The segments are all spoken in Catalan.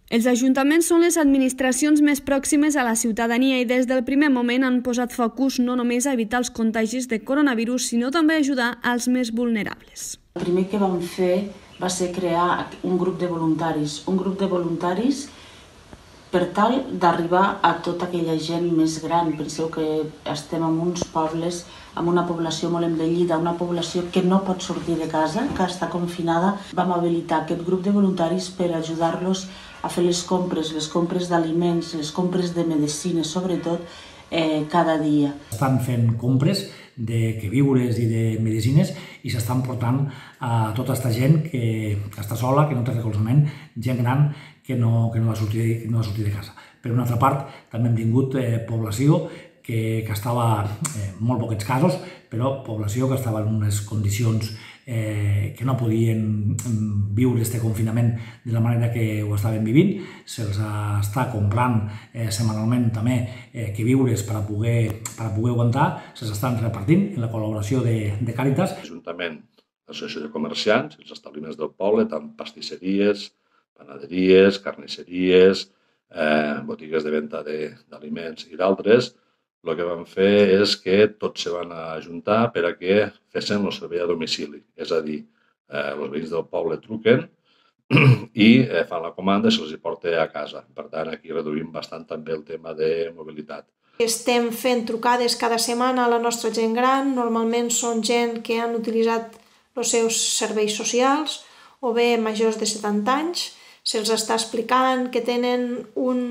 Els ajuntaments són les administracions més pròximes a la ciutadania i des del primer moment han posat focus no només a evitar els contagis de coronavirus, sinó també a ajudar als més vulnerables. El primer que vam fer va ser crear un grup de voluntaris per tal d'arribar a tota aquella gent més gran. Penseu que estem en uns pobles amb una població molt envellida, una població que no pot sortir de casa, que està confinada. Vam habilitar aquest grup de voluntaris per ajudar-los a fer les compres d'aliments, les compres de medicines, sobretot, cada dia. Estan fent compres de queviures i de medicines i s'estan portant a tota aquesta gent que està sola, que no té recolzament, gent gran que no ha sortit de casa. Per una altra part, també hem tingut població que estava, molt pocs casos, però població que estava en unes condicions que no podien viure aquest confinament de la manera que ho estaven vivint. Se'ls està comprant setmanalment també queviures per a poder aguantar, se'ls estan repartint en la col·laboració de Càritas. L'Ajuntament, l'Associació de Comerciants, els establiments del poble, tant pastisseries, panaderies, carnisseries, botigues de venda d'aliments i d'altres. El que vam fer és que tots se van ajuntar per a que fessin el servei a domicili. És a dir, els veïns del poble truquen i fan la comanda i se'ls porta a casa. Per tant, aquí reduïm bastant també el tema de mobilitat. Estem fent trucades cada setmana a la nostra gent gran. Normalment són gent que han utilitzat els seus serveis socials o bé majors de 70 anys. Se'ls està explicant que tenen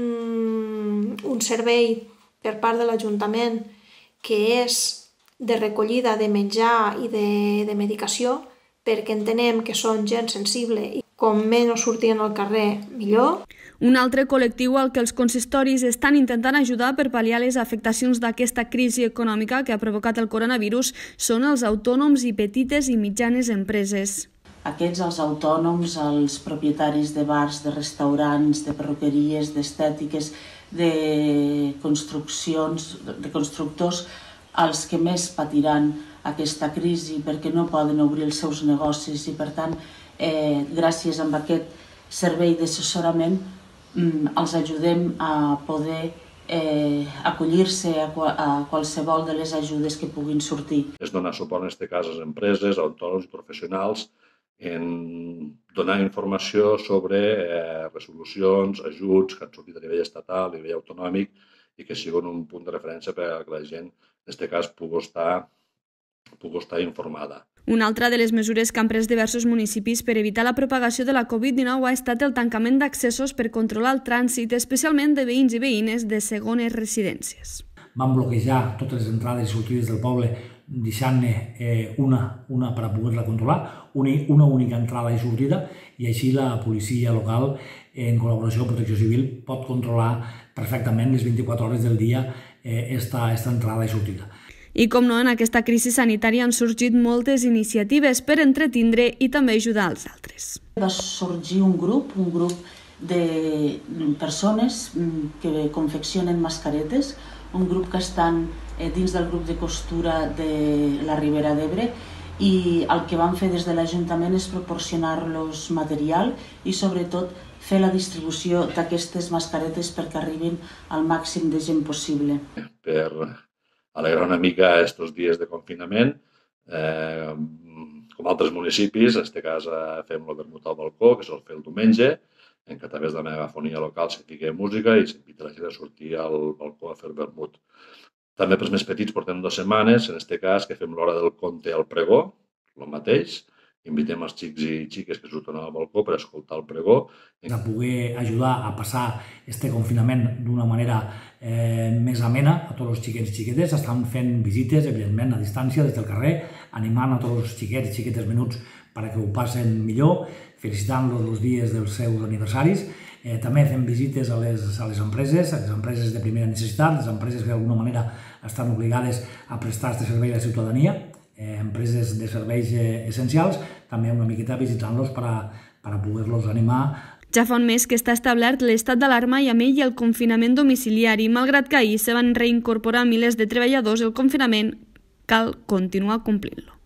un servei per part de l'Ajuntament que és de recollida de menjar i de medicació, perquè entenem que són gent sensible i com menys sortien al carrer, millor. Un altre col·lectiu al que els consistoris estan intentant ajudar per pal·liar les afectacions d'aquesta crisi econòmica que ha provocat el coronavirus són els autònoms i petites i mitjanes empreses. Aquests, els autònoms, els propietaris de bars, de restaurants, de perruqueries, d'estètiques, de constructors, els que més patiran aquesta crisi perquè no poden obrir els seus negocis i, per tant, gràcies a aquest servei d'assessorament, els ajudem a poder acollir-se a qualsevol de les ajudes que puguin sortir. És donar suport, en aquest cas, a les empreses, autònoms i professionals en donar informació sobre resolucions, ajuts que han sortit a nivell estatal, a nivell autonòmic i que siguin un punt de referència per a que la gent, en aquest cas, pugui estar informada. Una altra de les mesures que han pres diversos municipis per evitar la propagació de la Covid-19 ha estat el tancament d'accessos per controlar el trànsit, especialment de veïns i veïnes de segones residències. Vam bloquejar totes les entrades i sortides del poble, deixant-ne una per a poder-la controlar, una única entrada i sortida, i així la policia local, en col·laboració amb Protecció Civil, pot controlar perfectament les 24 hores del dia aquesta entrada i sortida. I com no, en aquesta crisi sanitària han sorgit moltes iniciatives per entretindre i també ajudar els altres. Va sorgir un grup de persones que confeccionen mascaretes, un grup que estan dins del grup de costura de la Ribera d'Ebre, i el que vam fer des de l'Ajuntament és proporcionar-los material i sobretot fer la distribució d'aquestes mascaretes perquè arribin al màxim de gent possible. Per alegrar una mica aquests dies de confinament, com altres municipis, en aquest cas fem el vermut al balcó, que se'l fa el diumenge, en què a través de la megafonia local s'hi fica música i s'invita la gent a sortir al balcó a fer el vermut. També pels més petits portem 2 setmanes, en aquest cas, que fem l'hora del conte al pregó, el mateix. Invitem els xics i xiques que surten al balcó per escoltar el pregó. Per poder ajudar a passar aquest confinament d'una manera més amena a tots els xiquets i xiquetes, estan fent visites, evidentment, a distància, des del carrer, animant a tots els xiquets i xiquetes menuts perquè ho passen millor, felicitant-los els dies dels seus aniversaris. També fem visites a les empreses de primera necessitat, les empreses que d'alguna manera estan obligades a prestar aquest servei a la ciutadania, empreses de serveis essencials, també una miqueta visitant-los per a poder-los animar. Ja fa un mes que està establert l'estat d'alarma i amb ell el confinament domiciliari. Malgrat que ahir se van reincorporar milers de treballadors, el confinament cal continuar complint-lo.